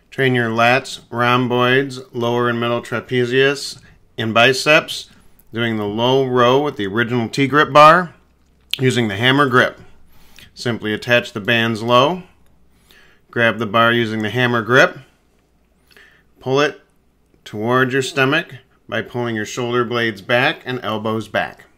Train your lats, rhomboids, lower and middle trapezius, and biceps, doing the low row with the original TGrip bar, using the hammer grip. Simply attach the bands low, grab the bar using the hammer grip, pull it towards your stomach by pulling your shoulder blades back and elbows back.